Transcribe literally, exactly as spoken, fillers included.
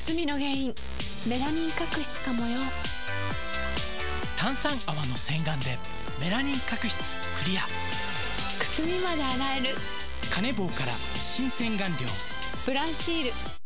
すみの原因メラニン角質かもよ。 炭酸泡の洗顔でメラニン角質クリア。 くすみまで洗える。 カネボウから新洗顔料ブランシール。